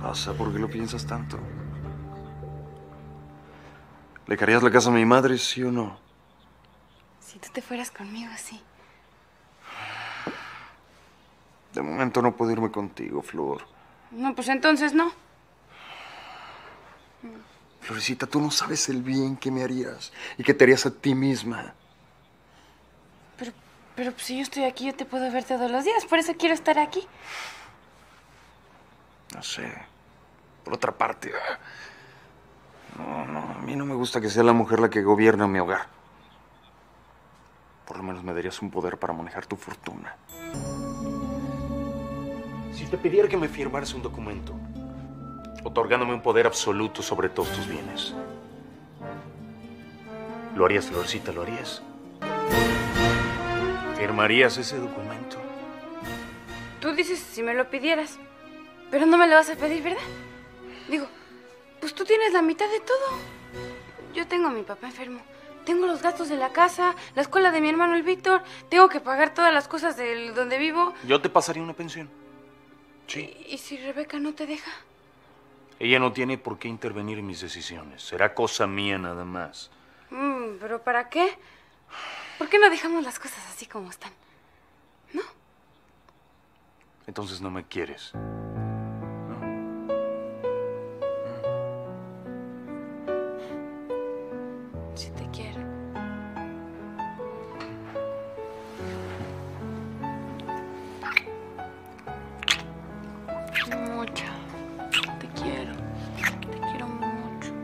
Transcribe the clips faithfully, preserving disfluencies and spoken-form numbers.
pasa? ¿Por qué lo piensas tanto? ¿Le dejarías la casa a mi madre, sí o no? Si tú te fueras conmigo, sí. De momento no puedo irme contigo, Flor. No, pues entonces no. Florecita, tú no sabes el bien que me harías y que te harías a ti misma. Pero, pero pues, si yo estoy aquí, yo te puedo ver todos los días. Por eso quiero estar aquí. No sé. Por otra parte, no, no, a mí no me gusta que sea la mujer la que gobierna mi hogar. Por lo menos me darías un poder para manejar tu fortuna. Si te pidiera que me firmaras un documento otorgándome un poder absoluto sobre todos tus bienes, ¿lo harías, Florcita? ¿Lo harías? ¿Firmarías ese documento? Tú dices si me lo pidieras, pero no me lo vas a pedir, ¿verdad? Digo, pues tú tienes la mitad de todo. Yo tengo a mi papá enfermo. Tengo los gastos de la casa, la escuela de mi hermano el Víctor. Tengo que pagar todas las cosas de donde vivo. Yo te pasaría una pensión. Sí. ¿Y, y si Rebeca no te deja? Ella no tiene por qué intervenir en mis decisiones. Será cosa mía nada más. Mm, ¿pero para qué? ¿Por qué no dejamos las cosas así como están? ¿No? Entonces no me quieres. Sí te quiero. Mucho. Te quiero. Te quiero mucho.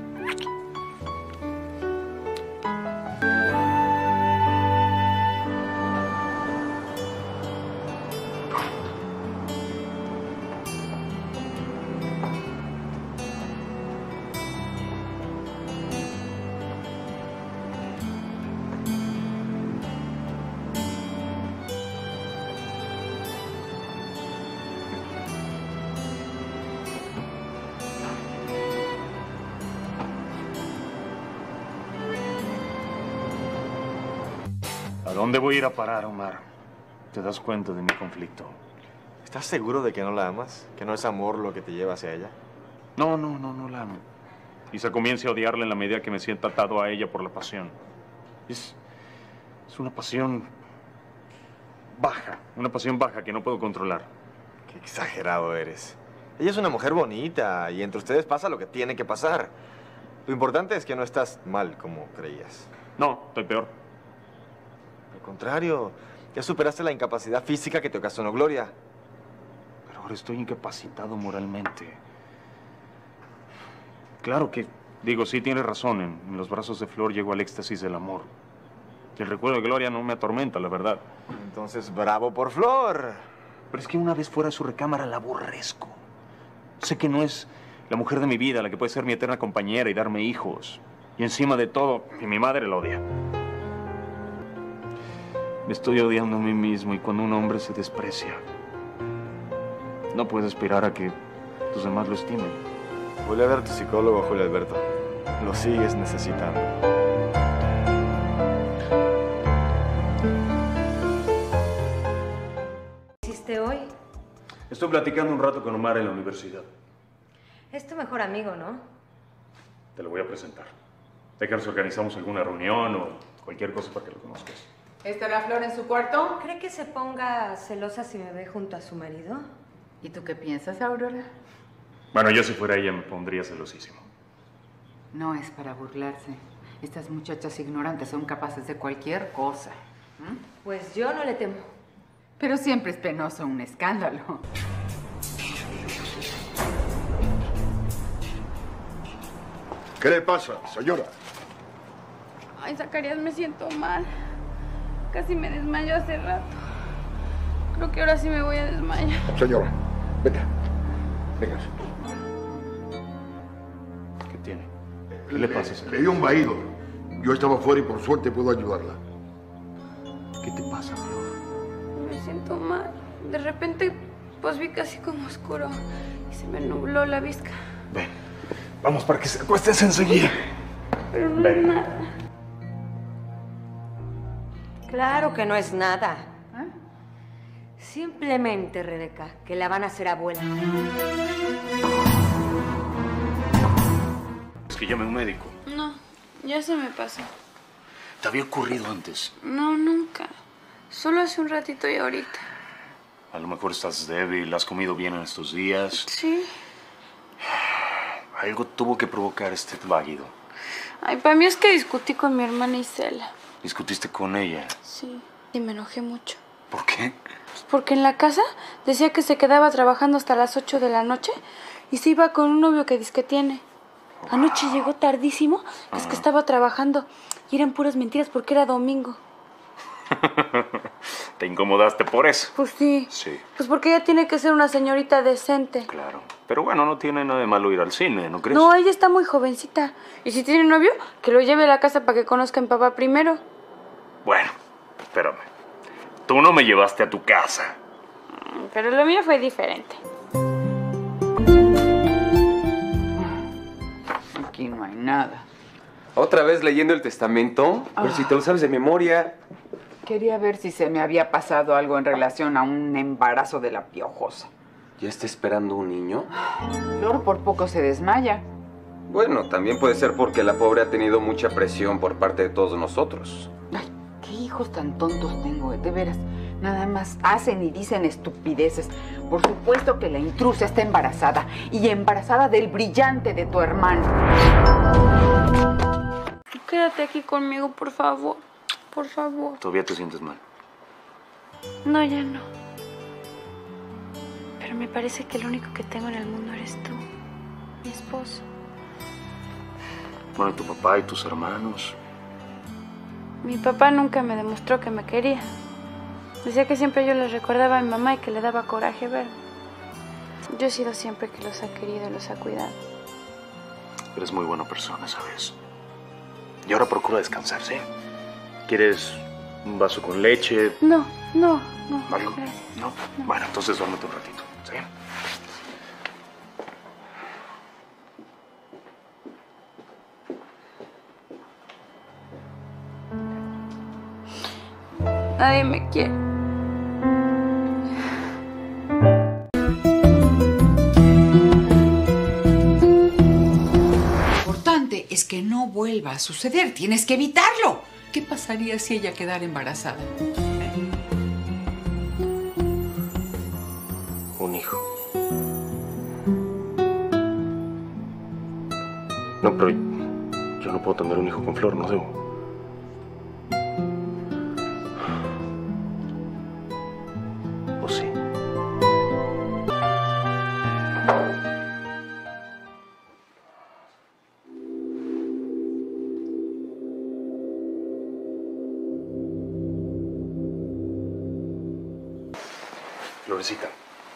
¿A dónde voy a ir a parar, Omar? ¿Te das cuenta de mi conflicto? ¿Estás seguro de que no la amas? ¿Que no es amor lo que te lleva hacia ella? No, no, no, no la amo. Quizá comience a odiarla en la medida que me sienta atado a ella por la pasión. Es, es una pasión baja, una pasión baja que no puedo controlar. Qué exagerado eres. Ella es una mujer bonita y entre ustedes pasa lo que tiene que pasar. Lo importante es que no estás mal como creías. No, estoy peor. Al contrario, ya superaste la incapacidad física que te ocasionó Gloria. Pero ahora estoy incapacitado moralmente. Claro que, digo, sí tienes razón. En, en los brazos de Flor llego al éxtasis del amor. El recuerdo de Gloria no me atormenta, la verdad. Entonces, bravo por Flor. Pero es que una vez fuera de su recámara la aborrezco. Sé que no es la mujer de mi vida, la que puede ser mi eterna compañera y darme hijos. Y encima de todo, que mi madre la odia. Me estoy odiando a mí mismo y cuando un hombre se desprecia, no puedes esperar a que los demás lo estimen. Voy a ver a tu psicólogo, Julio Alberto. Lo sigues necesitando. ¿Qué hiciste hoy? Estoy platicando un rato con Omar en la universidad. Es tu mejor amigo, ¿no? Te lo voy a presentar. Déjanos organizamos alguna reunión o cualquier cosa para que lo conozcas. ¿Estará Flor en su cuarto? ¿Cree que se ponga celosa si me ve junto a su marido? ¿Y tú qué piensas, Aurora? Bueno, yo si fuera ella me pondría celosísimo. No es para burlarse. Estas muchachas ignorantes son capaces de cualquier cosa. ¿Mm? Pues yo no le temo. Pero siempre es penoso un escándalo. ¿Qué le pasa, señora? Ay, Zacarías, me siento mal. Casi me desmayo hace rato. Creo que ahora sí me voy a desmayar. Señora, venga. Venga. ¿Qué tiene? ¿Qué le pasa, señor? Le dio un vaído. Yo estaba fuera y por suerte puedo ayudarla. ¿Qué te pasa, Flor? Me siento mal. De repente, pues vi casi como oscuro y se me nubló la vista. Ven, vamos para que se acuestes enseguida. Pero no Ven. es nada. Claro que no es nada. ¿Eh? Simplemente, Rebeca, que la van a hacer abuela. que llame un médico? No, ya se me pasó. ¿Te había ocurrido antes? No, nunca. Solo hace un ratito y ahorita. A lo mejor estás débil, has comido bien en estos días. Sí. Algo tuvo que provocar este váguido. Ay, para mí es que discutí con mi hermana Isela. ¿Discutiste con ella? Sí, y me enojé mucho. ¿Por qué? Pues porque en la casa decía que se quedaba trabajando hasta las ocho de la noche y se iba con un novio que dice que tiene. Anoche llegó tardísimo, que es que estaba trabajando y eran puras mentiras porque era domingo. ¿Te incomodaste por eso? Pues sí. Sí. Pues porque ella tiene que ser una señorita decente. Claro. Pero bueno, no tiene nada de malo ir al cine, ¿no crees? No, ella está muy jovencita. Y si tiene novio, que lo lleve a la casa para que conozca a mi papá primero. Bueno, espérame. Tú no me llevaste a tu casa. Pero lo mío fue diferente. Aquí no hay nada. ¿Otra vez leyendo el testamento? Pero si te lo sabes de memoria. Quería ver si se me había pasado algo en relación a un embarazo de la piojosa. ¿Ya está esperando un niño? Flor por poco se desmaya. Bueno, también puede ser porque la pobre ha tenido mucha presión por parte de todos nosotros. Ay, qué hijos tan tontos tengo, de veras. Nada más hacen y dicen estupideces. Por supuesto que la intrusa está embarazada. Y embarazada del brillante de tu hermano. Quédate aquí conmigo, por favor. Por favor. ¿Todavía te sientes mal? No, ya no. Pero me parece que lo único que tengo en el mundo eres tú, mi esposo. Bueno, tu papá y tus hermanos. Mi papá nunca me demostró que me quería. Decía que siempre yo le recordaba a mi mamá y que le daba coraje verme. Yo he sido siempre que los ha querido y los ha cuidado. Eres muy buena persona, ¿sabes? Y ahora procura descansar, ¿sí? ¿Quieres un vaso con leche? No, no, no. ¿Algo? Gracias. ¿No? Bueno, entonces duérmete un ratito, ¿sí? Nadie me quiere. Lo importante es que no vuelva a suceder. Tienes que evitarlo. ¿Qué pasaría si ella quedara embarazada? Un hijo. No, pero yo no puedo tener un hijo con Flor, no debo. ¿O sí? Florecita,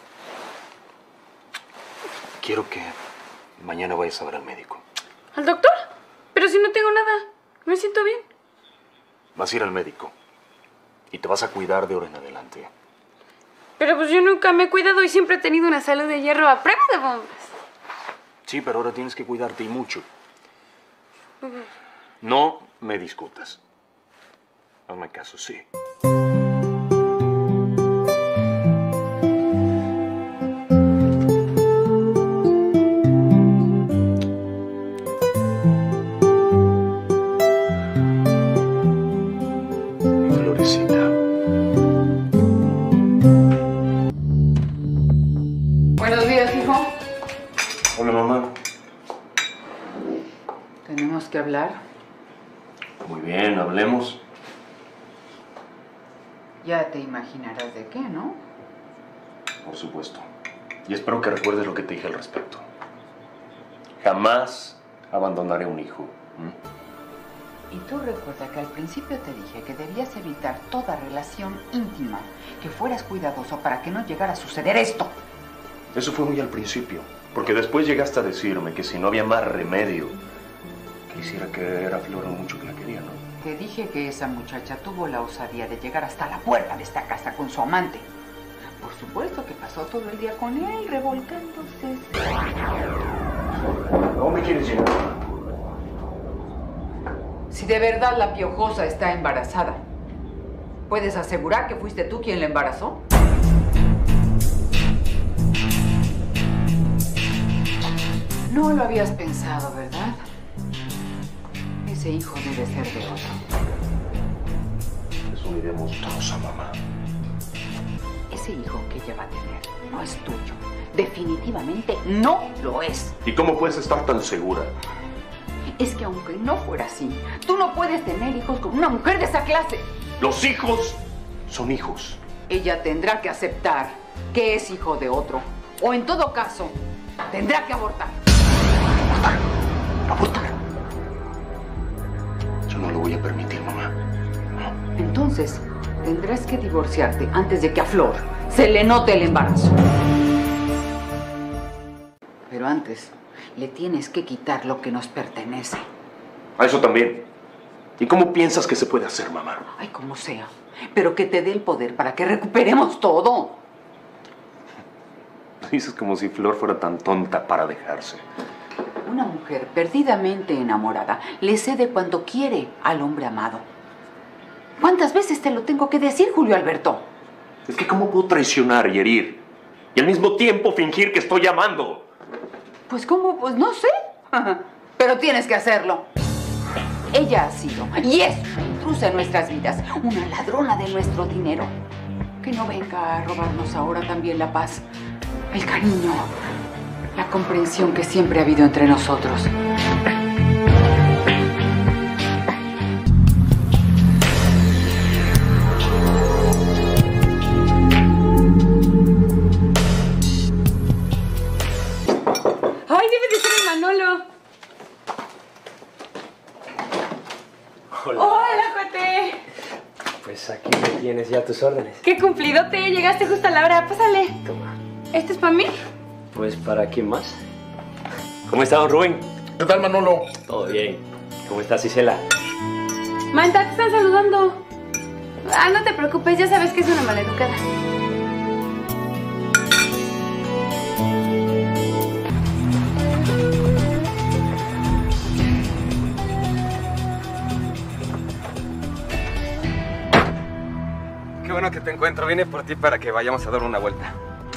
quiero que mañana vayas a ver al médico. ¿Al doctor? Pero si no tengo nada. Me siento bien. Vas a ir al médico y te vas a cuidar de ahora en adelante. Pero pues yo nunca me he cuidado y siempre he tenido una salud de hierro a prueba de bombas. Sí, pero ahora tienes que cuidarte y mucho. No me discutas. Hazme caso, sí. Florecita. Buenos días, hijo. Hola, mamá. Tenemos que hablar. Muy bien, hablemos. Ya te imaginarás de qué, ¿no? Por supuesto. Y espero que recuerdes lo que te dije al respecto. Jamás abandonaré un hijo. ¿Mm? Y tú recuerda que al principio te dije que debías evitar toda relación íntima, que fueras cuidadoso para que no llegara a suceder esto. Eso fue muy al principio, porque después llegaste a decirme que si no había más remedio, que hiciera creer a Flor lo mucho que la quería, ¿no? Te dije que esa muchacha tuvo la osadía de llegar hasta la puerta de esta casa con su amante. Por supuesto que pasó todo el día con él, revolcándose. ¿Cómo me quieres llegar? Si de verdad la piojosa está embarazada, ¿puedes asegurar que fuiste tú quien la embarazó? No lo habías pensado, ¿verdad? Ese hijo debe ser de otro. Es una idea monstruosa, mamá. Ese hijo que ella va a tener no es tuyo. Definitivamente no lo es. ¿Y cómo puedes estar tan segura? Es que aunque no fuera así, tú no puedes tener hijos con una mujer de esa clase. Los hijos son hijos. Ella tendrá que aceptar que es hijo de otro. O en todo caso, tendrá que abortar. ¿Abortar? ¿Abortar? Yo no lo voy a permitir, mamá. No. Entonces, tendrás que divorciarte antes de que a Flor se le note el embarazo. Pero antes, le tienes que quitar lo que nos pertenece. A eso también. ¿Y cómo piensas que se puede hacer, mamá? Ay, como sea. Pero que te dé el poder para que recuperemos todo. Dices como si Flor fuera tan tonta para dejarse. Una mujer perdidamente enamorada le cede cuanto quiere al hombre amado. ¿Cuántas veces te lo tengo que decir, Julio Alberto? Es que ¿cómo puedo traicionar y herir? Y al mismo tiempo fingir que estoy amando. Pues cómo, pues no sé. Pero tienes que hacerlo. Ella ha sido y es una intrusa en nuestras vidas, una ladrona de nuestro dinero. Que no venga a robarnos ahora también la paz, el cariño, la comprensión que siempre ha habido entre nosotros. ¡Ay, debe de ser el Manolo! Hola. ¡Hola, cuate! Pues aquí me tienes ya a tus órdenes. ¡Qué cumplidote! Llegaste justo a la hora. Pásale. Toma. ¿Este es para mí? Pues ¿para quién más? ¿Cómo está, don Rubén? ¿Qué tal, Manolo? Todo bien. ¿Cómo está, Cisela? Manta, te están saludando. Ah, no te preocupes, ya sabes que es una maleducada. Qué bueno que te encuentro. Vine por ti para que vayamos a dar una vuelta.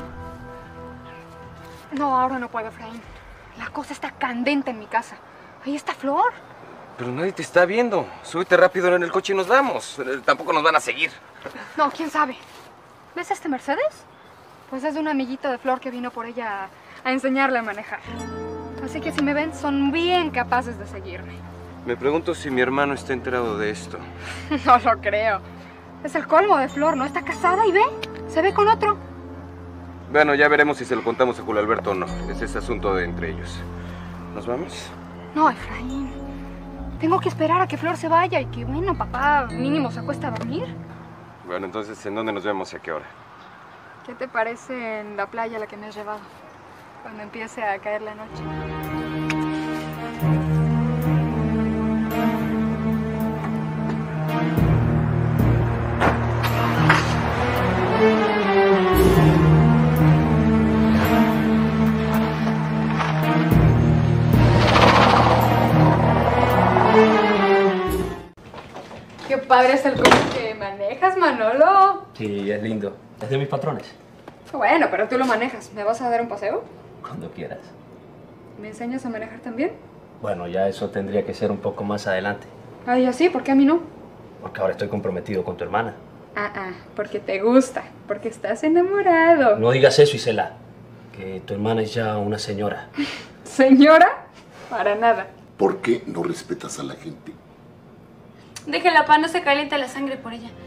No, ahora no puedo, Efraín. La cosa está candente en mi casa. Ahí está Flor. Pero nadie te está viendo. Súbete rápido en el coche y nos vamos. Eh, Tampoco nos van a seguir. No, quién sabe. ¿Ves este Mercedes? Pues es de una amiguita de Flor que vino por ella a, a enseñarle a manejar. Así que si me ven, son bien capaces de seguirme. Me pregunto si mi hermano está enterado de esto. No lo creo. Es el colmo de Flor, ¿no? Está casada y ve, se ve con otro. Bueno, ya veremos si se lo contamos a Julio Alberto o no. Ese es asunto de entre ellos. ¿Nos vamos? No, Efraín. Tengo que esperar a que Flor se vaya y que, bueno, papá mínimo se acuesta a dormir. Bueno, entonces, ¿en dónde nos vemos y a qué hora? ¿Qué te parece en la playa a la que me has llevado? Cuando empiece a caer la noche. Qué padre es el coche que manejas, Manolo. Sí, es lindo. Es de mis patrones. Bueno, pero tú lo manejas. ¿Me vas a dar un paseo? Cuando quieras. ¿Me enseñas a manejar también? Bueno, ya eso tendría que ser un poco más adelante. Ay, así, ¿por qué a mí no? Porque ahora estoy comprometido con tu hermana. Ah, ah, porque te gusta, porque estás enamorado. No digas eso, Isela. Que tu hermana es ya una señora. ¿Señora? Para nada. ¿Por qué no respetas a la gente? Déjala, pa, no se calienta la sangre por ella.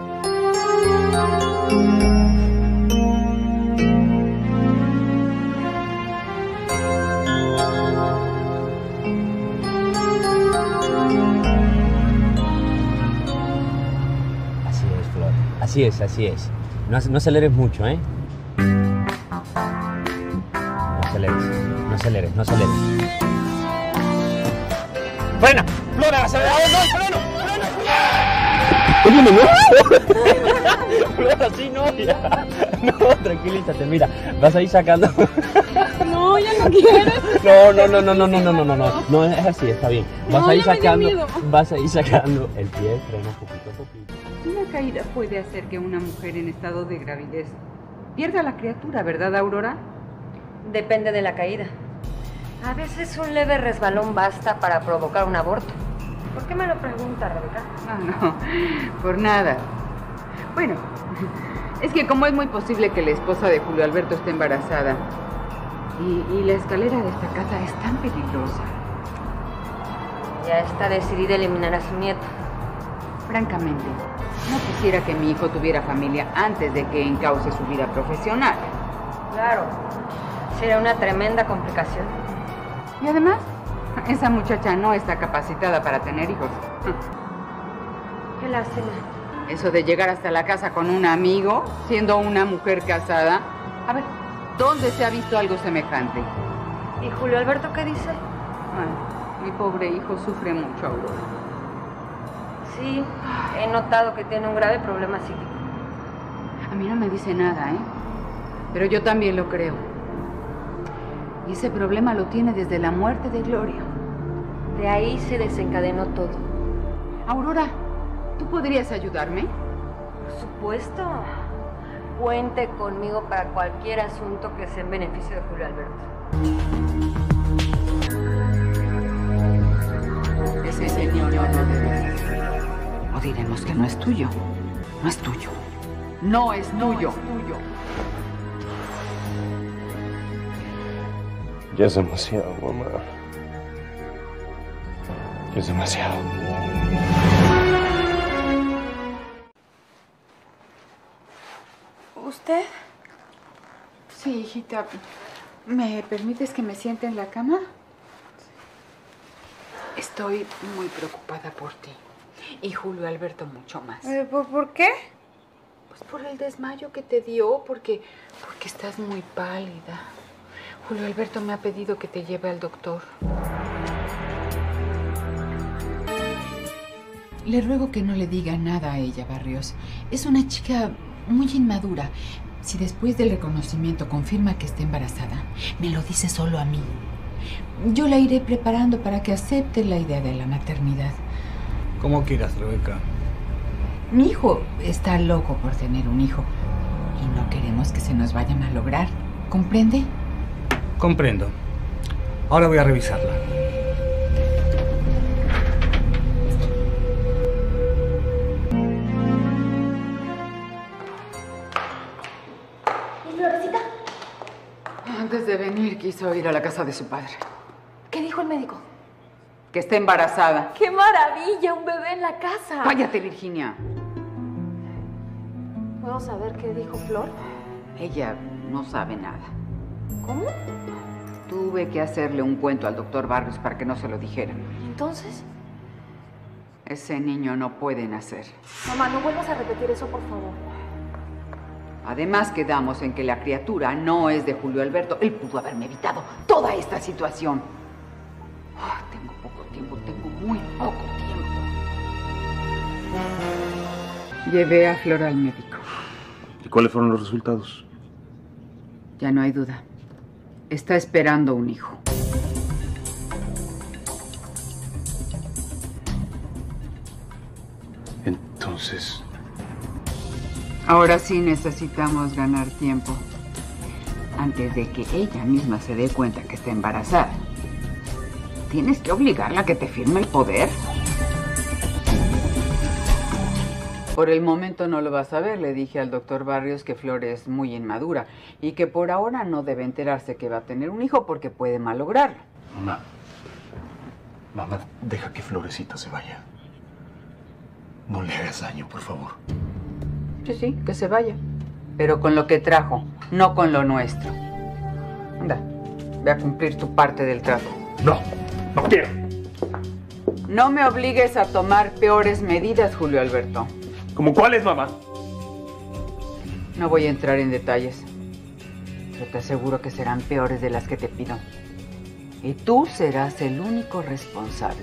Así es, Flor. Así es, así es. No, ac- no aceleres mucho, ¿eh? No aceleres, no aceleres, no aceleres. ¡Frena! ¡Flor, el acelerador! ¡No, freno! ¡Freno! ¡No! Flor, así no, ya. No, tranquilízate, mira. Vas a ir sacando... No, ya no quiero. No, no, no, no, no, no, no, no, no, no. No, es así, está bien. Vas No, a ir ya me dio sacando... miedo. Vas a ir sacando el pie, freno poquito a poquito. Una caída puede hacer que una mujer en estado de gravidez pierda la criatura, ¿verdad, Aurora? Depende de la caída. A veces un leve resbalón basta para provocar un aborto. ¿Por qué me lo pregunta, Rebeca? No, no, por nada. Bueno, es que como es muy posible que la esposa de Julio Alberto esté embarazada y, y la escalera de esta casa es tan peligrosa. Ya está decidida a eliminar a su nieto. Francamente, no quisiera que mi hijo tuviera familia antes de que encauce su vida profesional. Claro, sería una tremenda complicación. Y además, esa muchacha no está capacitada para tener hijos. Qué lástima. Eso de llegar hasta la casa con un amigo, siendo una mujer casada. A ver, ¿dónde se ha visto algo semejante? ¿Y Julio Alberto qué dice? Ay, mi pobre hijo sufre mucho, Aurora. Sí, he notado que tiene un grave problema psíquico. A mí no me dice nada, ¿eh? Pero yo también lo creo. Y ese problema lo tiene desde la muerte de Gloria. De ahí se desencadenó todo. Aurora, ¿tú podrías ayudarme? Por supuesto. Cuente conmigo para cualquier asunto que sea en beneficio de Julio Alberto. Ese niño no debe. O diremos que no es tuyo. No es tuyo. No es tuyo. Ya es demasiado, mamá. Ya es demasiado. ¿Usted? Sí, hijita. ¿Me permites que me siente en la cama? Estoy muy preocupada por ti. Y Julio Alberto mucho más. Eh, ¿por, ¿Por qué? Pues por el desmayo que te dio, porque, porque estás muy pálida. Julio Alberto me ha pedido que te lleve al doctor. Le ruego que no le diga nada a ella, Barrios. Es una chica muy inmadura. Si después del reconocimiento confirma que está embarazada, me lo dice solo a mí. Yo la iré preparando para que acepte la idea de la maternidad. Como quieras, Rebeca. Mi hijo está loco por tener un hijo y no queremos que se nos vaya a malograr. ¿Comprende? Comprendo. Ahora voy a revisarla. ¿Y Florecita? Antes de venir quiso ir a la casa de su padre. ¿Qué dijo el médico? Que está embarazada. ¡Qué maravilla! ¡Un bebé en la casa! Cállate, Virginia. ¿Puedo saber qué dijo Flor? Ella no sabe nada. ¿Cómo? Tuve que hacerle un cuento al doctor Barrios para que no se lo dijera. ¿Entonces? Ese niño no puede nacer. Mamá, no vuelvas a repetir eso, por favor. Además, quedamos en que la criatura no es de Julio Alberto. Él pudo haberme evitado toda esta situación. Oh, tengo poco tiempo, tengo muy poco tiempo. Llevé a Flor al médico. ¿Y cuáles fueron los resultados? Ya no hay duda. Está esperando un hijo. Entonces... Ahora sí necesitamos ganar tiempo. Antes de que ella misma se dé cuenta que está embarazada. ¿Tienes que obligarla a que te firme el poder? Por el momento no lo vas a ver. Le dije al doctor Barrios que Flor es muy inmadura y que por ahora no debe enterarse que va a tener un hijo porque puede malograrlo. Mamá, mamá, deja que Florecita se vaya. No le hagas daño, por favor. Sí, sí, que se vaya. Pero con lo que trajo, no con lo nuestro. Anda, ve a cumplir tu parte del trato. No, no quiero. No me obligues a tomar peores medidas, Julio Alberto. ¿Cómo cuáles, mamá? No voy a entrar en detalles, pero te aseguro que serán peores de las que te pido. Y tú serás el único responsable.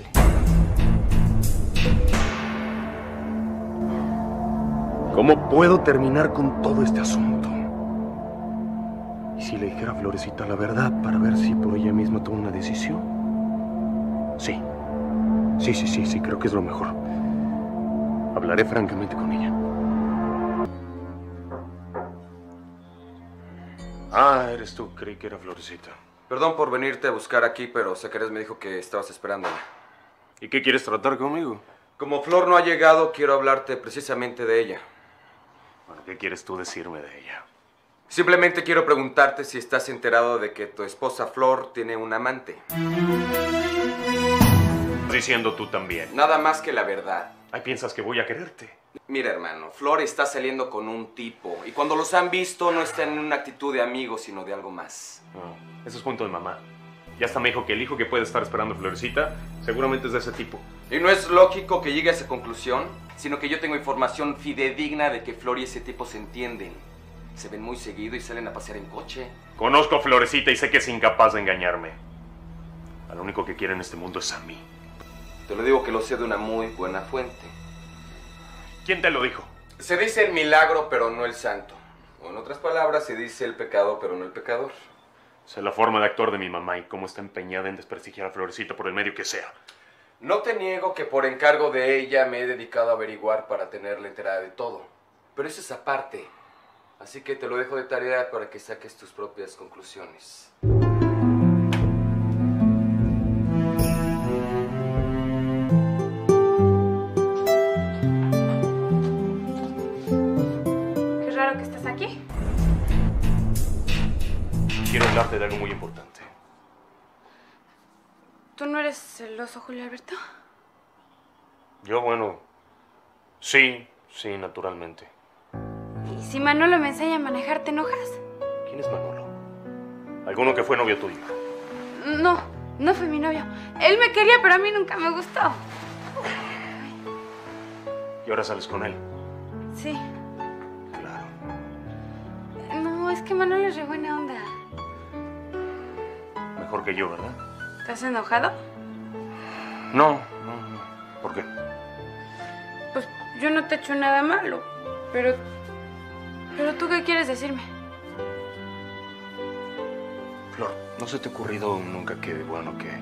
¿Cómo puedo terminar con todo este asunto? ¿Y si le dijera a Florecita la verdad para ver si por ella misma toma una decisión? Sí. Sí, sí, sí, sí, creo que es lo mejor. Hablaré francamente con ella. Ah, eres tú. Creí que era Florecita. Perdón por venirte a buscar aquí, pero Zacarías me dijo que estabas esperándola. ¿Y qué quieres tratar conmigo? Como Flor no ha llegado, quiero hablarte precisamente de ella. Bueno, ¿qué quieres tú decirme de ella? Simplemente quiero preguntarte si estás enterado de que tu esposa Flor tiene un amante. Diciendo tú también. Nada más que la verdad. Ay, ¿piensas que voy a quererte? Mira, hermano, Flor está saliendo con un tipo. Y cuando los han visto, no están en una actitud de amigos, sino de algo más. No, eso es punto de mamá. Ya hasta me dijo que el hijo que puede estar esperando a Florecita seguramente es de ese tipo. Y no es lógico que llegue a esa conclusión, sino que yo tengo información fidedigna de que Flor y ese tipo se entienden. Se ven muy seguido y salen a pasear en coche. Conozco a Florecita y sé que es incapaz de engañarme. A lo único que quiere en este mundo es a mí. Te lo digo que lo sé de una muy buena fuente. ¿Quién te lo dijo? Se dice el milagro, pero no el santo. O en otras palabras, se dice el pecado, pero no el pecador. Sé la forma de actuar de mi mamá y cómo está empeñada en desprestigiar a Florecita por el medio que sea. No te niego que por encargo de ella me he dedicado a averiguar para tenerla enterada de todo. Pero eso es aparte. Así que te lo dejo de tarea para que saques tus propias conclusiones. Qué raro que estés aquí. Quiero hablarte de algo muy importante. ¿Tú no eres celoso, Julio Alberto? Yo, bueno, sí, sí, naturalmente. ¿Y si Manolo me enseña a manejar, te enojas? ¿Quién es Manolo? ¿Alguno que fue novio tuyo? No, no fue mi novio. Él me quería, pero a mí nunca me gustó. ¿Y ahora sales con él? Sí. Claro. No, es que Manolo es re buena onda. Mejor que yo, ¿verdad? ¿Estás enojado? No, no, no. ¿Por qué? Pues yo no te he hecho nada malo, pero... ¿Pero tú qué quieres decirme? Flor, ¿no se te ha ocurrido nunca que, bueno, que...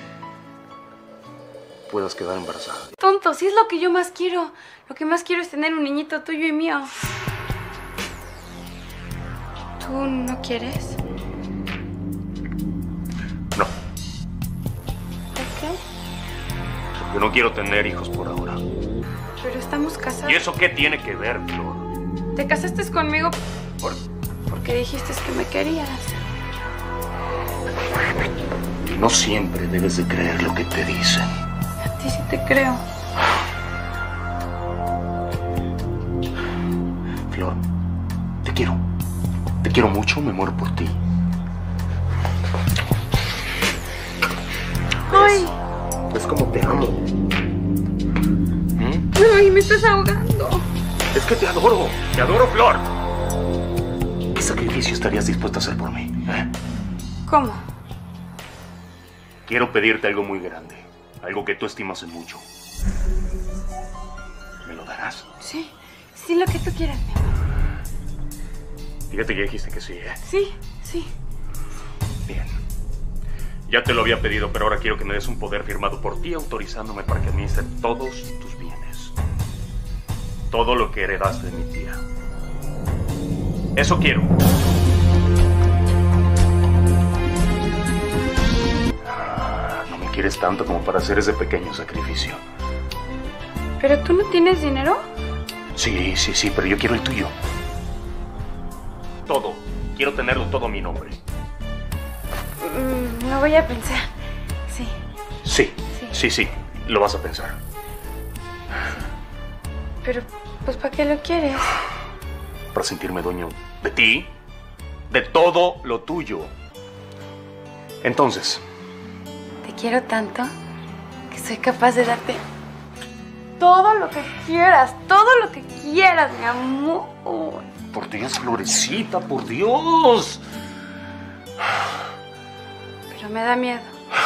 puedas quedar embarazada? Tonto, si es lo que yo más quiero. Lo que más quiero es tener un niñito tuyo y mío. ¿Tú no quieres? No. ¿Por qué? Porque no quiero tener hijos por ahora. Pero estamos casados. ¿Y eso qué tiene que ver, Flor? Te casaste conmigo por... porque dijiste que me querías. Y no siempre debes de creer lo que te dicen. A ti sí te creo. Flor, te quiero. Te quiero mucho, me muero por ti. Ay. Es como te amo. ¿Mm? Ay, me estás ahogando. Es que te adoro. Te adoro, Flor. ¿Qué sacrificio estarías dispuesta a hacer por mí? ¿Eh? ¿Cómo? Quiero pedirte algo muy grande. Algo que tú estimas en mucho. ¿Me lo darás? Sí, sí, lo que tú quieras, mi amor. Fíjate que dijiste que sí, ¿eh? Sí, sí. Bien. Ya te lo había pedido, pero ahora quiero que me des un poder firmado por ti autorizándome para que administre todos tus bienes. Todo lo que heredaste de mi tía. Eso quiero. Ah, no me quieres tanto como para hacer ese pequeño sacrificio. ¿Pero tú no tienes dinero? Sí, sí, sí, pero yo quiero el tuyo. Todo. Quiero tenerlo todo a mi nombre. Mm, no voy a pensar. Sí. Sí, sí, sí, sí. Lo vas a pensar. Pero, pues, ¿para qué lo quieres? Para sentirme dueño de ti, de todo lo tuyo. Entonces... Te quiero tanto que soy capaz de darte todo lo que quieras, todo lo que quieras, mi amor. Por Dios, Florecita, por Dios. Pero me da miedo.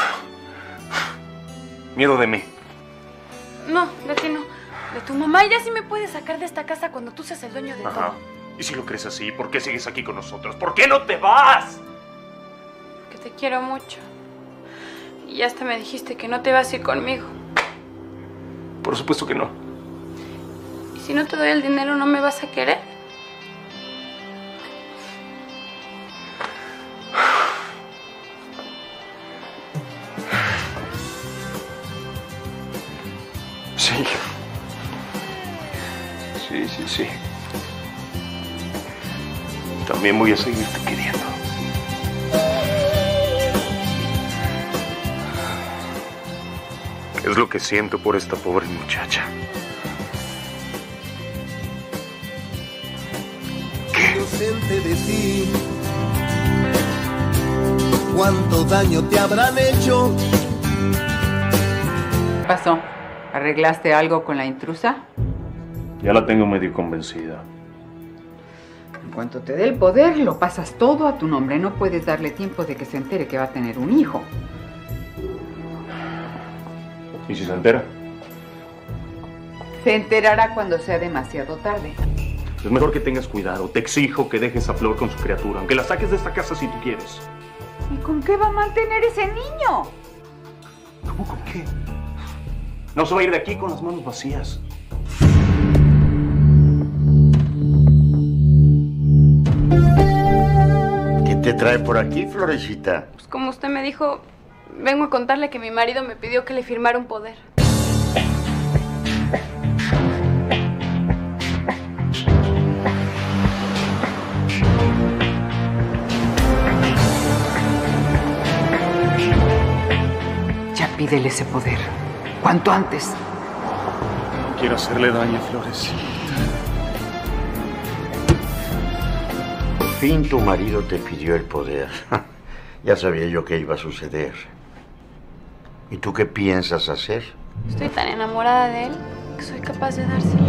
Miedo de mí. No, de ti no. De tu mamá. Ella sí me puede sacar de esta casa cuando tú seas el dueño de Ajá. todo. Y si lo crees así, ¿por qué sigues aquí con nosotros? ¿Por qué no te vas? Porque te quiero mucho. Y hasta me dijiste que no te vas a ir conmigo. Por supuesto que no. ¿Y si no te doy el dinero, no me vas a querer? Sí. Sí, sí, sí. También voy a seguirte queriendo. ¿Qué es lo que siento por esta pobre muchacha? Inocente de ti, ¿cuánto daño te habrán hecho? ¿Qué pasó? ¿Arreglaste algo con la intrusa? Ya la tengo medio convencida. En cuanto te dé el poder, lo pasas todo a tu nombre. No puedes darle tiempo de que se entere que va a tener un hijo. ¿Y si se entera? Se enterará cuando sea demasiado tarde. Es mejor que tengas cuidado. Te exijo que dejes a Flor con su criatura, aunque la saques de esta casa si tú quieres. ¿Y con qué va a mantener ese niño? ¿Cómo con qué? No se va a ir de aquí con las manos vacías. ¿Qué te trae por aquí, Florecita? Pues como usted me dijo, vengo a contarle que mi marido me pidió que le firmara un poder. Ya pídele ese poder. Cuanto antes. No quiero hacerle daño a Flores. Por fin tu marido te pidió el poder. Ya sabía yo que iba a suceder. ¿Y tú qué piensas hacer? Estoy tan enamorada de él que soy capaz de dárselo.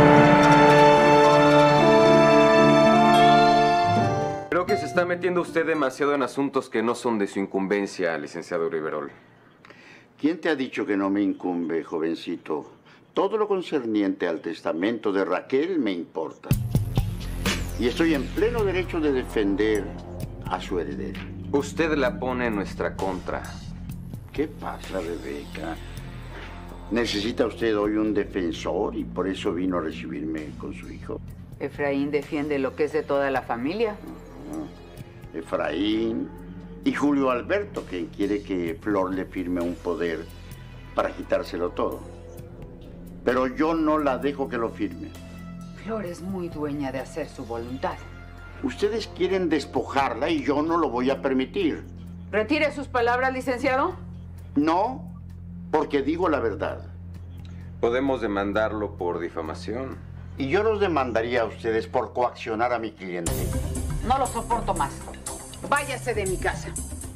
Creo que se está metiendo usted demasiado en asuntos que no son de su incumbencia, licenciado Riverol. ¿Quién te ha dicho que no me incumbe, jovencito? Todo lo concerniente al testamento de Raquel me importa. Y estoy en pleno derecho de defender a su heredero. Usted la pone en nuestra contra. ¿Qué pasa, Rebeca? ¿Necesita usted hoy un defensor y por eso vino a recibirme con su hijo? Efraín defiende lo que es de toda la familia. Uh-huh. Efraín y Julio Alberto, quien quiere que Flor le firme un poder para quitárselo todo. Pero yo no la dejo que lo firme. Flor es muy dueña de hacer su voluntad. Ustedes quieren despojarla y yo no lo voy a permitir. ¿Retire sus palabras, licenciado? No, porque digo la verdad. Podemos demandarlo por difamación. Y yo los demandaría a ustedes por coaccionar a mi cliente. No lo soporto más. Váyase de mi casa.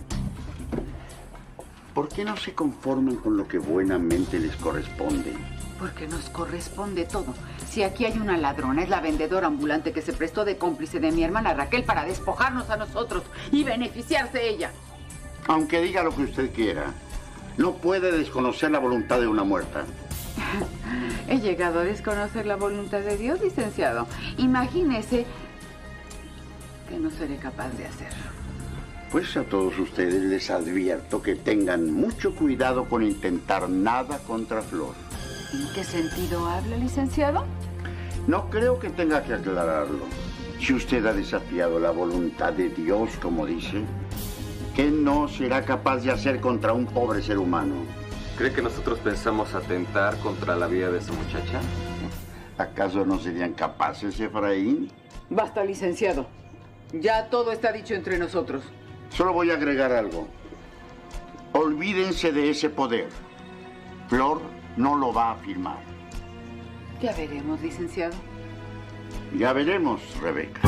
¿Por qué no se conforman con lo que buenamente les corresponde? Porque nos corresponde todo. Si aquí hay una ladrona, es la vendedora ambulante que se prestó de cómplice de mi hermana Raquel para despojarnos a nosotros y beneficiarse ella. Aunque diga lo que usted quiera, no puede desconocer la voluntad de una muerta. He llegado a desconocer la voluntad de Dios, licenciado. Imagínese que no seré capaz de hacerlo. Pues a todos ustedes les advierto que tengan mucho cuidado con intentar nada contra Flor. ¿En qué sentido habla, licenciado? No creo que tenga que aclararlo. Si usted ha desafiado la voluntad de Dios, como dice, ¿qué no será capaz de hacer contra un pobre ser humano? ¿Cree que nosotros pensamos atentar contra la vida de esa muchacha? ¿Acaso no serían capaces, Efraín? Basta, licenciado. Ya todo está dicho entre nosotros. Solo voy a agregar algo. Olvídense de ese poder. Flor no lo va a firmar. Ya veremos, licenciado. Ya veremos, Rebeca.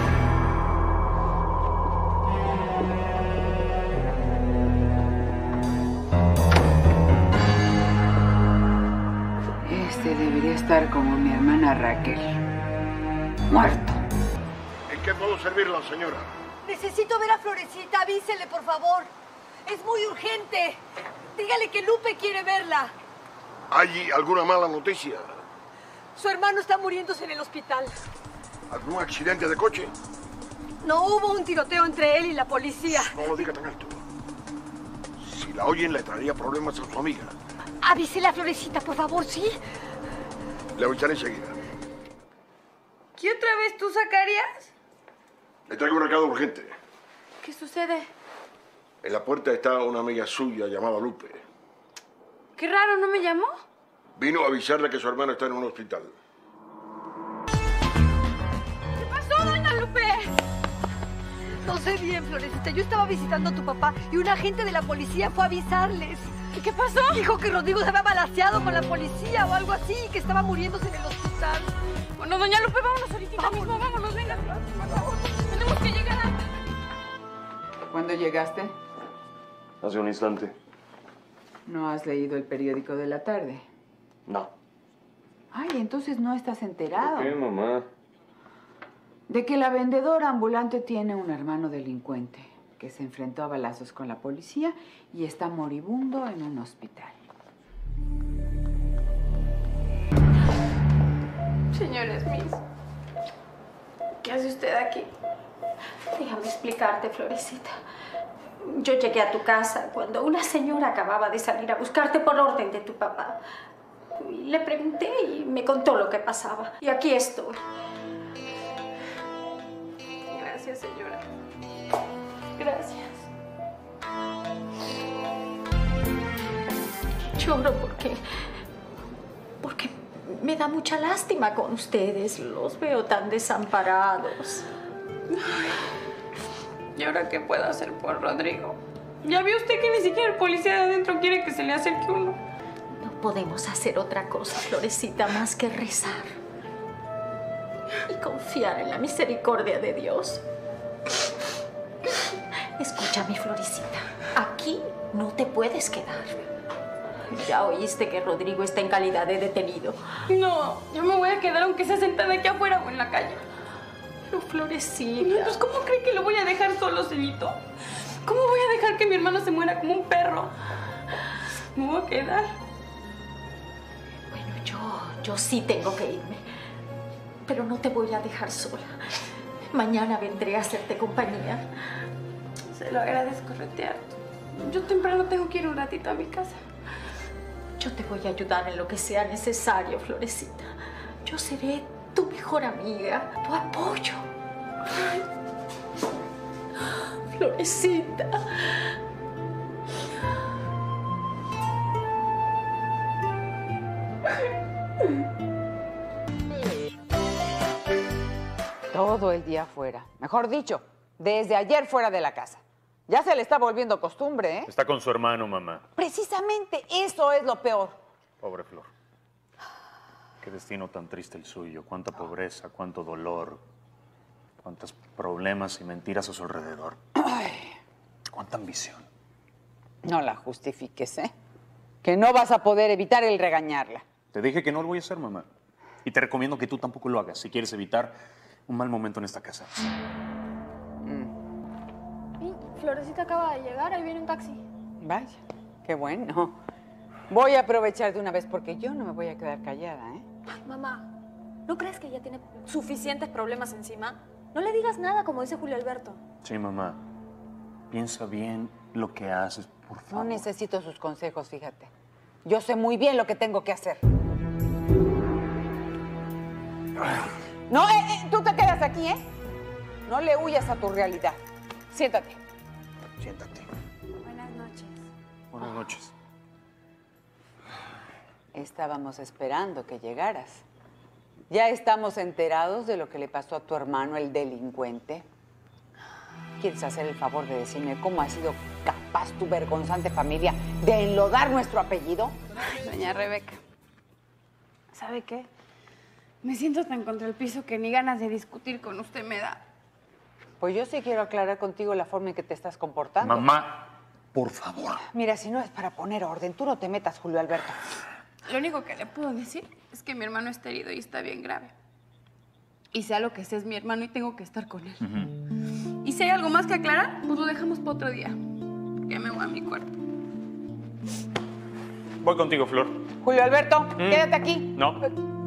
Este debería estar como mi hermana Raquel. Muerto. ¿En qué puedo servirla, señora? Necesito ver a Florecita, avísele, por favor. Es muy urgente. Dígale que Lupe quiere verla. ¿Hay alguna mala noticia? Su hermano está muriéndose en el hospital. ¿Algún accidente de coche? No, hubo un tiroteo entre él y la policía. No lo diga tan alto. Si la oyen, le traería problemas a su amiga. Avísele a Florecita, por favor, ¿sí? Le avisaré enseguida. ¿Qué otra vez tú, Zacarías? Le traigo un recado urgente. ¿Qué sucede? En la puerta está una amiga suya llamada Lupe. Qué raro, ¿no me llamó? Vino a avisarle que su hermano está en un hospital. ¿Qué pasó, doña Lupe? No sé bien, Florecita. Yo estaba visitando a tu papá y un agente de la policía fue a avisarles. ¿Y qué pasó? Dijo que Rodrigo se había balaceado con la policía o algo así y que estaba muriéndose en el hospital. Bueno, doña Lupe, vámonos ahorita mismo. Vámonos, venga. Por favor. Tenemos que llegar antes. ¿Cuándo llegaste? Hace un instante. ¿No has leído el periódico de la tarde? No. Ay, entonces no estás enterado. ¿Qué, mamá? De que la vendedora ambulante tiene un hermano delincuente que se enfrentó a balazos con la policía y está moribundo en un hospital. Señor Smith, ¿qué hace usted aquí? Déjame explicarte, Florecita. Yo llegué a tu casa cuando una señora acababa de salir a buscarte por orden de tu papá. Y le pregunté y me contó lo que pasaba. Y aquí estoy. Gracias, señora. Gracias. Lloro porque... porque me da mucha lástima con ustedes. Los veo tan desamparados. ¿Y ahora qué puedo hacer por Rodrigo? Ya vio usted que ni siquiera el policía de adentro quiere que se le acerque uno. No podemos hacer otra cosa, Florecita, más que rezar. Y confiar en la misericordia de Dios. Escúchame, Florecita. Aquí no te puedes quedar. Ya oíste que Rodrigo está en calidad de detenido. No, yo me voy a quedar aunque sea sentada aquí afuera o en la calle. Pero, Florecita... Pues, ¿cómo cree que lo voy a dejar solo, ceñito? ¿Cómo voy a dejar que mi hermano se muera como un perro? Me voy a quedar. Bueno, yo, yo sí tengo que irme. Pero no te voy a dejar sola. Mañana vendré a hacerte compañía. Se lo agradezco, Retear. Yo temprano tengo que ir un ratito a mi casa. Yo te voy a ayudar en lo que sea necesario, Florecita. Yo seré tu mejor amiga, tu apoyo. Florecita. Todo el día fuera. Mejor dicho, desde ayer fuera de la casa. Ya se le está volviendo costumbre, ¿eh? Está con su hermano, mamá. Precisamente eso es lo peor. Pobre Flor. Qué destino tan triste el suyo. Cuánta pobreza, cuánto dolor, cuántos problemas y mentiras a su alrededor. Ay. Cuánta ambición. No la justifiques, ¿eh? Que no vas a poder evitar el regañarla. Te dije que no lo voy a hacer, mamá. Y te recomiendo que tú tampoco lo hagas si quieres evitar un mal momento en esta casa. Y Florecita acaba de llegar, ahí viene un taxi. Vaya, qué bueno. Voy a aprovechar de una vez porque yo no me voy a quedar callada, ¿eh? Mamá, ¿no crees que ya tiene suficientes problemas encima? No le digas nada, como dice Julio Alberto. Sí, mamá. Piensa bien lo que haces, por favor. No necesito sus consejos, fíjate. Yo sé muy bien lo que tengo que hacer. No, eh, eh, tú te quedas aquí, ¿eh? No le huyas a tu realidad. Siéntate. Siéntate. Buenas noches. Buenas noches. Estábamos esperando que llegaras. Ya estamos enterados de lo que le pasó a tu hermano, el delincuente. ¿Quieres hacer el favor de decirme cómo ha sido capaz tu vergonzante familia de enlodar nuestro apellido? Ay, doña Rebeca, ¿sabe qué? Me siento tan contra el piso que ni ganas de discutir con usted me da. Pues yo sí quiero aclarar contigo la forma en que te estás comportando. Mamá, por favor. Mira, si no es para poner orden, tú no te metas, Julio Alberto. Lo único que le puedo decir es que mi hermano está herido y está bien grave. Y sea lo que sea, es mi hermano y tengo que estar con él. Uh-huh. Y si hay algo más que aclarar, pues lo dejamos para otro día. Porque me voy a mi cuarto. Voy contigo, Flor. Julio Alberto, mm. quédate aquí. No.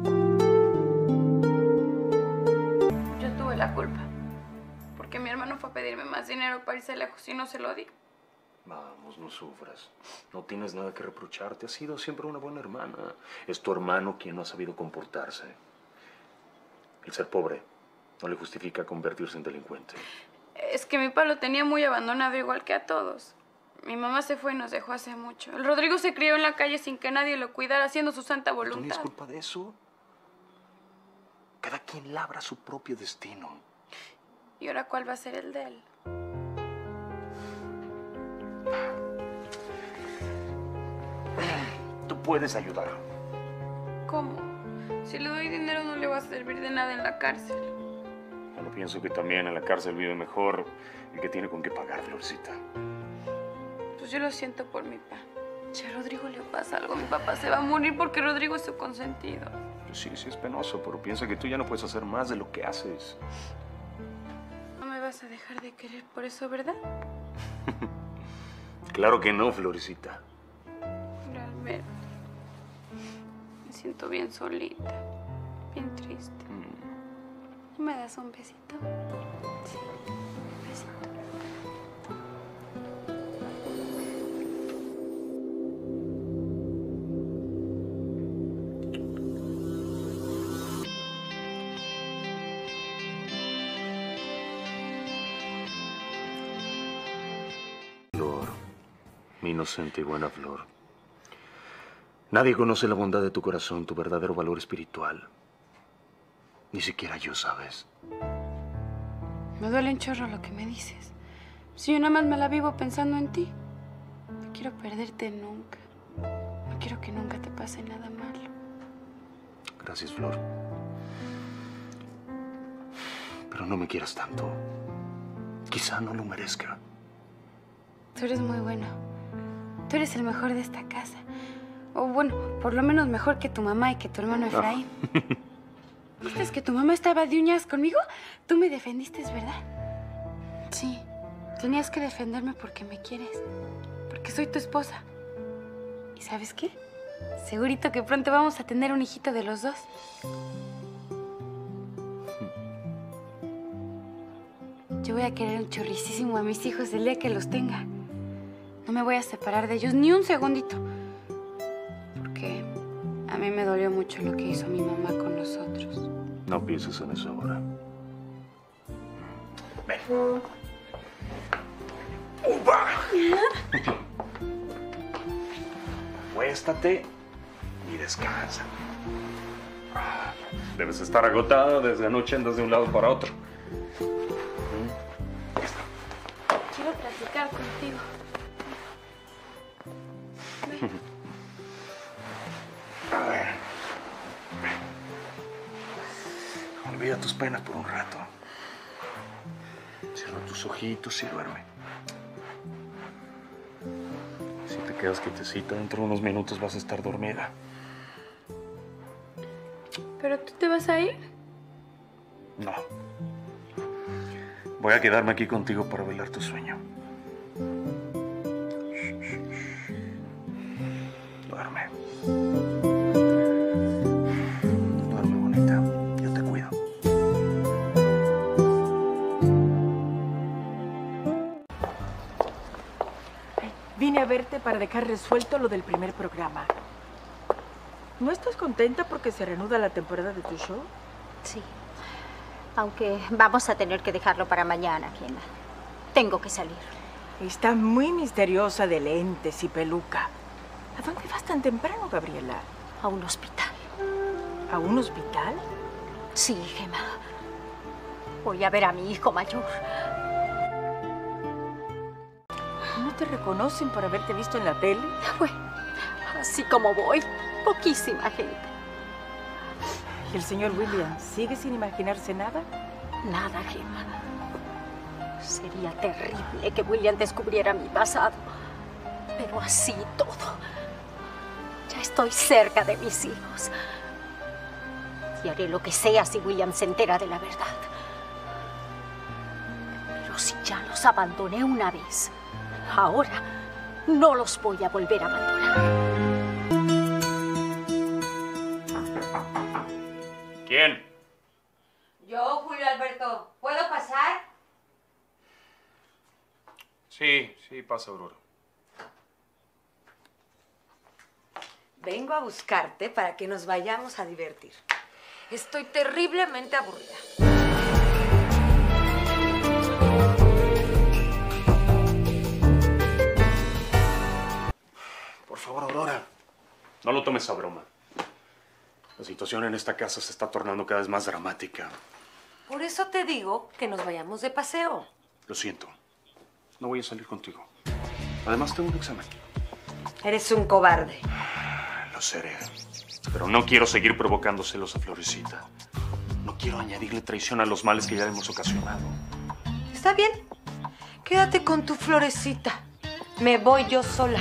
Yo tuve la culpa. Porque mi hermano fue a pedirme más dinero para irse lejos y no se lo di. Vamos, no sufras. No tienes nada que reprocharte. Has sido siempre una buena hermana. Es tu hermano quien no ha sabido comportarse. El ser pobre no le justifica convertirse en delincuente. Es que mi papá lo tenía muy abandonado igual que a todos. Mi mamá se fue y nos dejó hace mucho. El Rodrigo se crió en la calle sin que nadie lo cuidara, haciendo su santa ¿Tú voluntad. tienes culpa de eso? Cada quien labra su propio destino. ¿Y ahora cuál va a ser el de él? Tú puedes ayudar. ¿Cómo? Si le doy dinero no le va a servir de nada en la cárcel. Bueno, pienso que también en la cárcel vive mejor el que tiene con qué pagar, Florcita. Pues yo lo siento por mi papá. Si a Rodrigo le pasa algo, mi papá se va a morir porque Rodrigo es su consentido. Pues sí, sí es penoso, pero piensa que tú ya no puedes hacer más de lo que haces. No me vas a dejar de querer por eso, ¿verdad? Claro que no, Florecita. Realmente. Me siento bien solita, bien triste. ¿No me das un besito? Sí, un besito. Flor, mi inocente y buena Flor. Nadie conoce la bondad de tu corazón, tu verdadero valor espiritual. Ni siquiera yo, ¿sabes? Me duele un chorro lo que me dices. Si yo nada más me la vivo pensando en ti. No quiero perderte nunca. No quiero que nunca te pase nada malo. Gracias, Flor. Pero no me quieras tanto. Quizá no lo merezca. Tú eres muy bueno. Tú eres el mejor de esta casa. O bueno, por lo menos mejor que tu mamá y que tu hermano Efraín. ¿Viste que tu mamá estaba de uñas conmigo? Tú me defendiste, ¿verdad? Sí. Tenías que defenderme porque me quieres. Porque soy tu esposa. ¿Y sabes qué? Segurito que pronto vamos a tener un hijito de los dos. Yo voy a querer un chorricísimo a mis hijos el día que los tenga. No me voy a separar de ellos ni un segundito. Porque a mí me dolió mucho lo que hizo mi mamá con nosotros. No pienses en eso ahora. Ven. ¡Uva! Acuéstate y descansa. Debes estar agotada. Desde anoche andas de un lado para otro. Quiero platicar contigo. A ver. Olvida tus penas por un rato. Cierra tus ojitos y duerme. Si te quedas quietecita, dentro de unos minutos vas a estar dormida. ¿Pero tú te vas a ir? No. Voy a quedarme aquí contigo para velar tu sueño. Duerme. Duerme, bonita. Yo te cuido. Vine a verte para dejar resuelto lo del primer programa. ¿No estás contenta porque se reanuda la temporada de tu show? Sí. Aunque vamos a tener que dejarlo para mañana, Gemma. Tengo que salir. Está muy misteriosa de lentes y peluca. ¿A dónde vas tan temprano, Gabriela? A un hospital. ¿A un hospital? Sí, Gemma. Voy a ver a mi hijo mayor. ¿No te reconocen por haberte visto en la tele? Bueno, así como voy, poquísima gente. ¿Y el señor William sigue sin imaginarse nada? Nada, Gemma. Sería terrible que William descubriera mi pasado. Pero así todo. Ya estoy cerca de mis hijos. Y haré lo que sea si William se entera de la verdad. Pero si ya los abandoné una vez, ahora no los voy a volver a abandonar. ¿Quién? Yo, Julio Alberto. ¿Puedo pasar? Sí, sí, pasa, Aurora. Vengo a buscarte para que nos vayamos a divertir. Estoy terriblemente aburrida. favor, Aurora. No lo tomes a broma. La situación en esta casa se está tornando cada vez más dramática. Por eso te digo que nos vayamos de paseo. Lo siento. No voy a salir contigo. Además, tengo un examen. Eres un cobarde. Lo seré. Pero no quiero seguir provocando celos a Florecita. No quiero añadirle traición a los males que ya hemos ocasionado. Está bien. Quédate con tu Florecita. Me voy yo sola.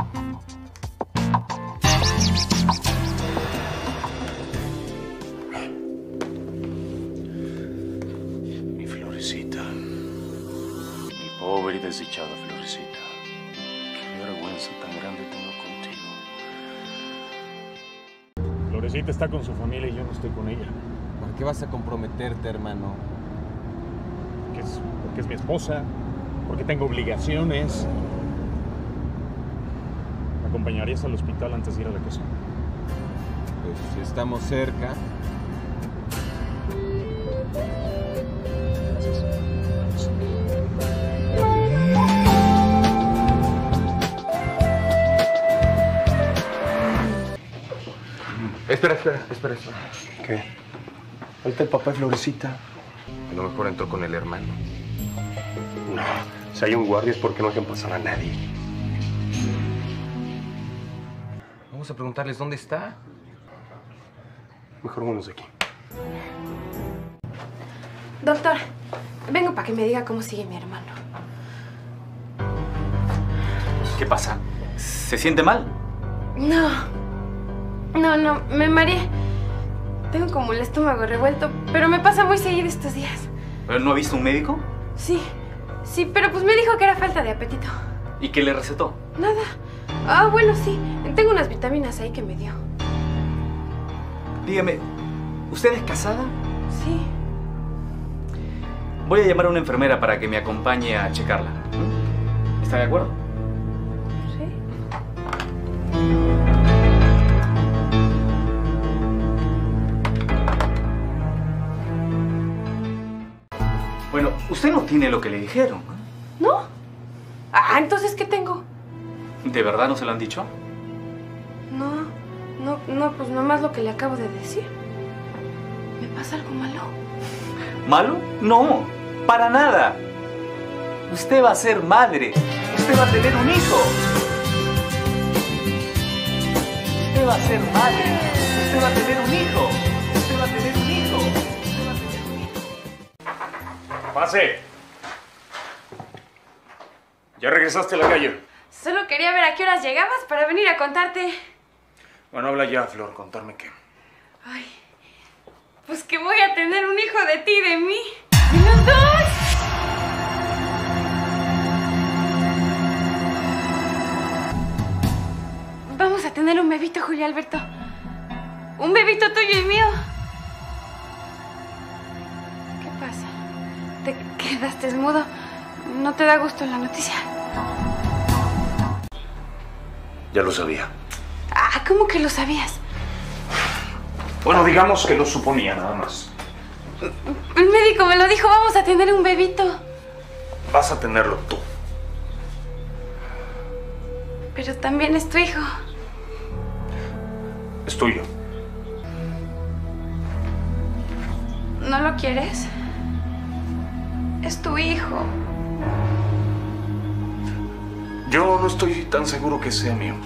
Mi Florecita. Mi pobre y desdichada Florecita. Qué vergüenza tan grande tengo contigo. Florecita está con su familia y yo no estoy con ella. ¿Por qué vas a comprometerte, hermano? Porque es, porque es mi esposa, porque tengo obligaciones. ¿Me acompañarías al hospital antes de ir a la casa? Pues si estamos cerca. Gracias. Espera, espera, espera, espera. ¿Qué? Falta el papá de Florecita. A lo mejor entró con el hermano. No, si hay un guardia es porque no dejan pasar a nadie. Vamos a preguntarles dónde está. Mejor vámonos de aquí. Doctor, vengo para que me diga cómo sigue mi hermano. ¿Qué pasa? ¿Se siente mal? No, no, no, me mareé. Tengo como el estómago revuelto, pero me pasa muy seguido estos días. ¿Pero no ha visto un médico? Sí, sí, pero pues me dijo que era falta de apetito. ¿Y qué le recetó? Nada. Ah, bueno, sí. Tengo unas vitaminas ahí que me dio. Dígame, ¿usted es casada? Sí. Voy a llamar a una enfermera para que me acompañe a checarla. ¿Está de acuerdo? Sí. Bueno, usted no tiene lo que le dijeron. ¿No? Ah, entonces, ¿qué tengo? ¿De verdad no se lo han dicho? No, no, no, pues nomás lo que le acabo de decir. ¿Me pasa algo malo? ¿Malo? No, para nada. Usted va a ser madre. Usted va a tener un hijo. Usted va a ser madre. Usted va a tener un hijo. Usted va a tener un hijo. Usted va a tener un hijo. ¡Pase! ¿Ya regresaste a la calle? Solo quería ver a qué horas llegabas para venir a contarte. Bueno, habla ya, Flor. Contarme qué. Ay, pues que voy a tener un hijo de ti y de mí. ¡Y los dos! Vamos a tener un bebito, Julio Alberto. Un bebito tuyo y mío. ¿Qué pasa? ¿Te quedaste mudo? ¿No te da gusto la noticia? Ya lo sabía. Ah, ¿cómo que lo sabías? Bueno, digamos que lo suponía, nada más. El médico me lo dijo, vamos a tener un bebito. Vas a tenerlo tú. Pero también es tu hijo. Es tuyo. ¿No lo quieres? Es tu hijo. Yo no estoy tan seguro que sea mío.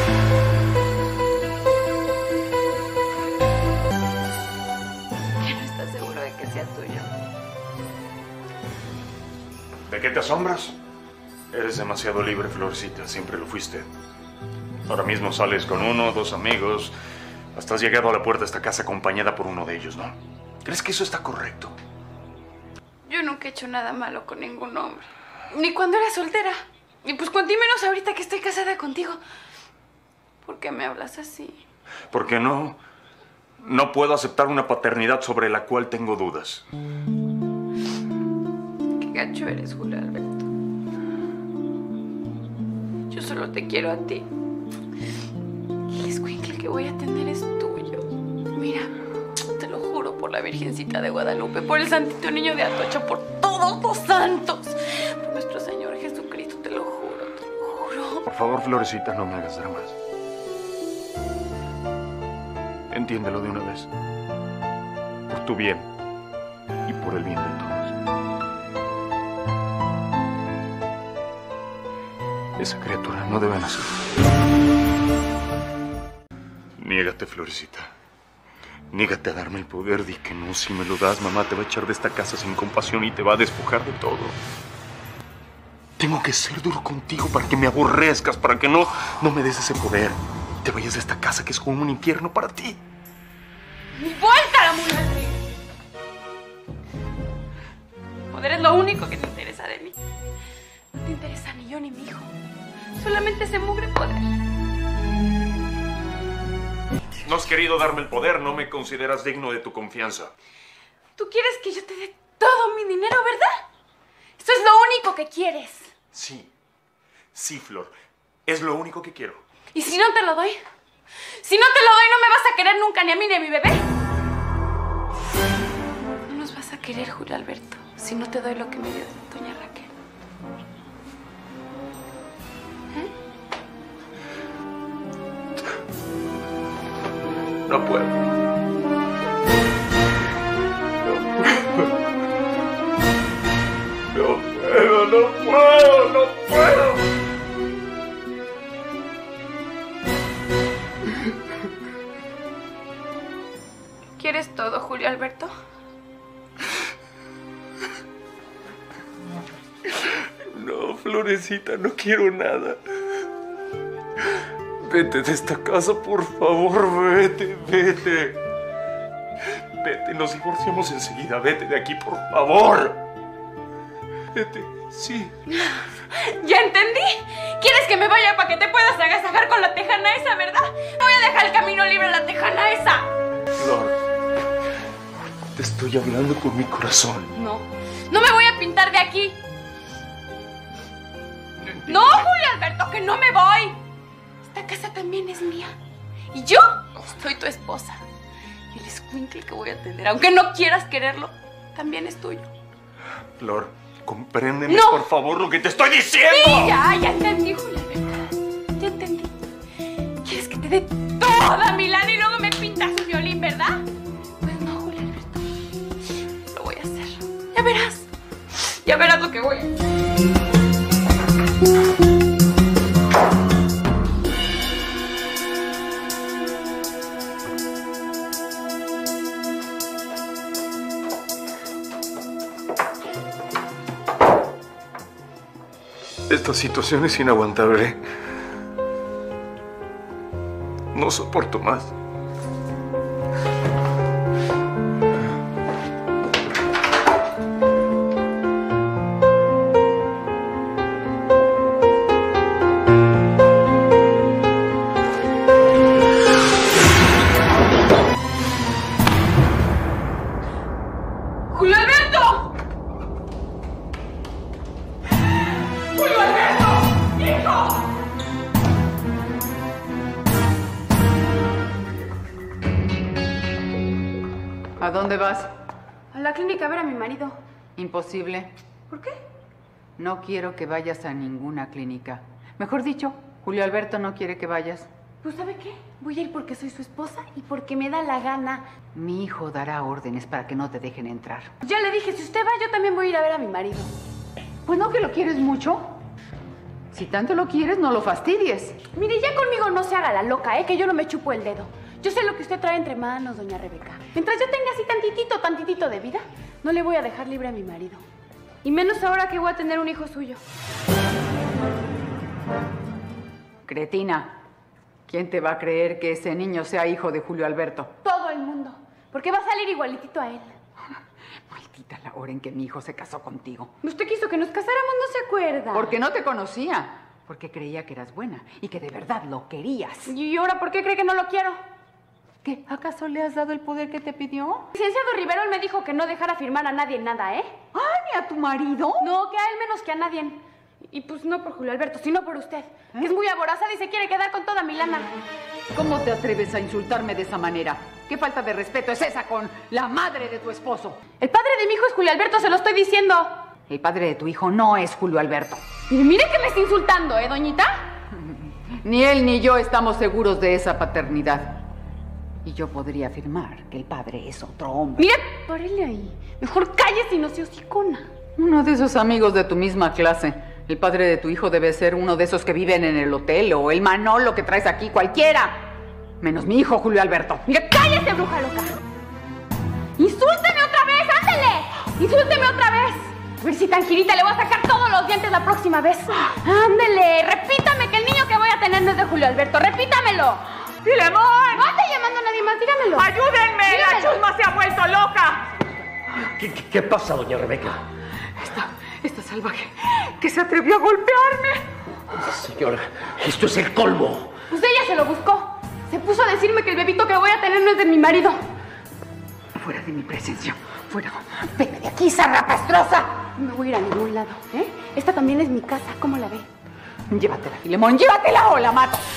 ¿Que no estás seguro de que sea tuyo? ¿De qué te asombras? Eres demasiado libre, Florecita. Siempre lo fuiste. Ahora mismo sales con uno, dos amigos. Hasta has llegado a la puerta de esta casa acompañada por uno de ellos, ¿no? ¿Crees que eso está correcto? Yo nunca he hecho nada malo con ningún hombre. Ni cuando era soltera. Y pues cuanto menos ahorita que estoy casada contigo. ¿Por qué me hablas así? Porque no... No puedo aceptar una paternidad sobre la cual tengo dudas. Qué gacho eres, Julio Alberto. Yo solo te quiero a ti. El escuincle que voy a tener es tuyo. Mira, te lo juro por la Virgencita de Guadalupe, por el Santito Niño de Atocha, por todos los santos, por nuestro Señor Jesucristo, te lo juro, te lo juro. Por favor, Florecita, no me hagas dramas. entiéndelo de una vez. Por tu bien y por el bien de todos. Esa criatura no debe nacer. Niégate, Florecita. Niégate a darme el poder. Di que no. Si me lo das, mamá te va a echar de esta casa sin compasión y te va a despojar de todo. Tengo que ser duro contigo para que me aborrezcas, para que no, no me des ese poder. Te vayas de esta casa que es como un infierno para ti. ¡Ni vuelta a la mujer! El poder es lo único que te interesa de mí. No te interesa ni yo ni mi hijo. Solamente ese mugre poder. No has querido darme el poder, no me consideras digno de tu confianza. Tú quieres que yo te dé todo mi dinero, ¿verdad? Esto es lo único que quieres. Sí, sí, Flor. Es lo único que quiero. ¿Y si no te lo doy? Si no te lo doy, no me vas a querer nunca ni a mí ni a mi bebé. No nos vas a querer, Julio Alberto, si no te doy lo que me dio doña Raquel. ¿Eh? No puedo. No puedo, no puedo, no puedo. ¿Quieres todo, Julio Alberto? No, Florecita, no quiero nada. Vete de esta casa, por favor, vete, vete. Vete, nos divorciamos enseguida. Vete de aquí, por favor. Vete, sí. ¡Ya entendí! ¿Quieres que me vaya para que te puedas agasajar con la tejana esa, verdad? Voy a dejar el camino libre a la tejana esa. Flor, te estoy hablando con mi corazón. No, no me voy a pintar de aquí. No, Julio Alberto, que no me voy. Esta casa también es mía. Y yo soy tu esposa. Y el escuincle que voy a tener, aunque no quieras quererlo, también es tuyo. Flor, compréndeme, no. por favor, lo que te estoy diciendo. Sí, ya, ya entendí, Julio Alberto. Ya entendí. ¿Quieres que te dé toda mi lana y luego me pintas un violín, verdad? Pues no, Julio Alberto. Lo voy a hacer. Ya verás. Ya verás lo que voy a hacer. Esta situación es inaguantable. No soporto más. ¡Julio Alberto! ¡Julio Alberto! ¡Hijo! ¿A dónde vas? A la clínica a ver a mi marido. Imposible. ¿Por qué? No quiero que vayas a ninguna clínica. Mejor dicho, Julio Alberto no quiere que vayas. Pues ¿sabe qué? Voy a ir porque soy su esposa y porque me da la gana. Mi hijo dará órdenes para que no te dejen entrar. Ya le dije, si usted va, yo también voy a ir a ver a mi marido. Pues no que lo quieres mucho. Si tanto lo quieres, no lo fastidies. Mire, ya conmigo no se haga la loca, ¿eh? Que yo no me chupo el dedo. Yo sé lo que usted trae entre manos, doña Rebeca. Mientras yo tenga así tantitito, tantitito de vida, no le voy a dejar libre a mi marido. Y menos ahora que voy a tener un hijo suyo. Cretina, ¿quién te va a creer que ese niño sea hijo de Julio Alberto? Todo el mundo. Porque va a salir igualitito a él. Maldita la hora en que mi hijo se casó contigo. Usted quiso que nos casáramos, ¿no se acuerda? Porque no te conocía. Porque creía que eras buena y que de verdad lo querías. ¿Y ahora por qué cree que no lo quiero? ¿Qué? ¿Acaso le has dado el poder que te pidió? El licenciado Riverol me dijo que no dejara firmar a nadie nada, ¿eh? ¡Ay, ni a tu marido! No, que a él menos que a nadie. Y pues no por Julio Alberto, sino por usted. ¿Eh? Que es muy aborazada y se quiere quedar con toda mi lana. ¿Cómo te atreves a insultarme de esa manera? ¿Qué falta de respeto es esa con la madre de tu esposo? El padre de mi hijo es Julio Alberto, se lo estoy diciendo. El padre de tu hijo no es Julio Alberto. Y mire que me está insultando, ¿eh, doñita? Ni él ni yo estamos seguros de esa paternidad. Y yo podría afirmar que el padre es otro hombre. Mira, párele ahí. Mejor cállese y no sea hocicona. Uno de esos amigos de tu misma clase. El padre de tu hijo debe ser uno de esos que viven en el hotel o el Manolo que traes aquí, cualquiera. Menos mi hijo, Julio Alberto. Mira, cállese, bruja loca. ¡Insúlteme otra vez! ¡Ándale! ¡Insúlteme otra vez! A ver si tan girita le voy a sacar todos los dientes la próxima vez. ¡Ándale! Repítame que el niño que voy a tener no es de Julio Alberto. ¡Repítamelo! ¡Filemón! No ande llamando a nadie más, dígamelo. ¡Ayúdenme! Dígamelo. ¡La chusma se ha vuelto loca! ¿Qué, qué, qué pasa, doña Rebeca? Esta, esta salvaje que se atrevió a golpearme. Señora, esto es el colmo. Pues ella se lo buscó. Se puso a decirme que el bebito que voy a tener no es de mi marido. Fuera de mi presencia. Fuera. Vete de aquí, zarrapastrosa. No me voy a ir a ningún lado, ¿eh? Esta también es mi casa. ¿Cómo la ve? Llévatela, Filemón. Llévatela o la mato.